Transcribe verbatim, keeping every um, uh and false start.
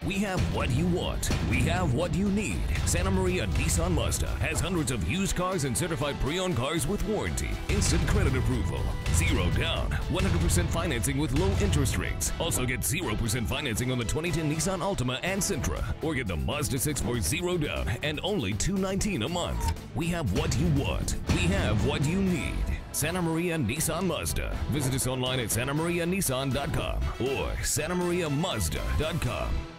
We have what you want. We have what you need. Santa Maria Nissan Mazda has hundreds of used cars and certified pre-owned cars with warranty, instant credit approval, zero down, one hundred percent financing with low interest rates. Also get zero percent financing on the twenty ten Nissan Altima and Sentra, or get the Mazda six for zero down and only two hundred nineteen dollars a month. We have what you want. We have what you need. Santa Maria Nissan Mazda. Visit us online at santa maria nissan dot com or santa maria mazda dot com.